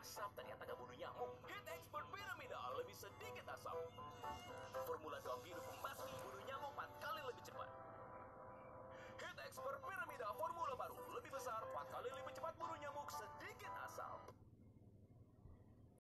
asap ternyata gak bunuh nyamuk. Heat Expert Piramida lebih sedikit asap. Formula 2 biru pembasmi bunuh nyamuk 4 kali lebih cepat. Heat Expert